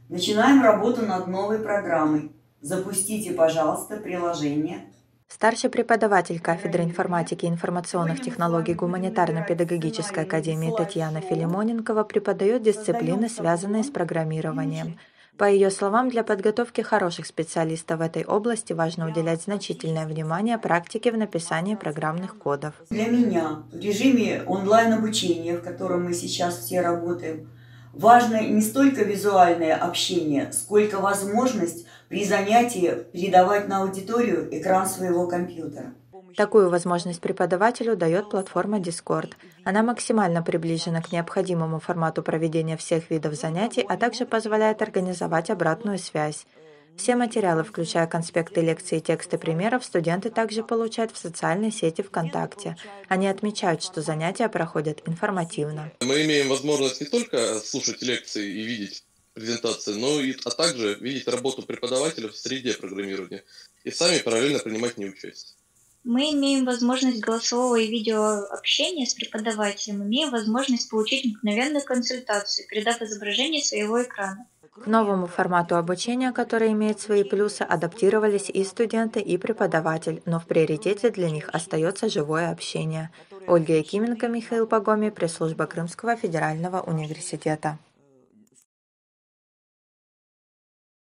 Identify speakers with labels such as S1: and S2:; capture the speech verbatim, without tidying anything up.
S1: Начинаем работу над новой программой. Запустите, пожалуйста, приложение.
S2: Старший преподаватель кафедры информатики и информационных технологий Гуманитарно-педагогической академии Татьяна Филимоненкова преподает дисциплины, связанные с программированием. По ее словам, для подготовки хороших специалистов в этой области важно уделять значительное внимание практике в написании программных кодов.
S1: Для меня в режиме онлайн-обучения, в котором мы сейчас все работаем, важно не столько визуальное общение, сколько возможность при занятии передавать на аудиторию экран своего компьютера.
S2: Такую возможность преподавателю дает платформа Discord. Она максимально приближена к необходимому формату проведения всех видов занятий, а также позволяет организовать обратную связь. Все материалы, включая конспекты лекций и тексты примеров, студенты также получают в социальной сети ВКонтакте. Они отмечают, что занятия проходят информативно.
S3: Мы имеем возможность не только слушать лекции и видеть презентации, но и, а также видеть работу преподавателя в среде программирования и сами параллельно принимать в ней участие.
S4: Мы имеем возможность голосового и видеообщения с преподавателем, имеем возможность получить мгновенную консультацию, передав изображение своего экрана.
S2: К новому формату обучения, который имеет свои плюсы, адаптировались и студенты, и преподаватель, но в приоритете для них остается живое общение. Ольга Якименко, Михаил Погоми, пресс-служба Крымского федерального университета.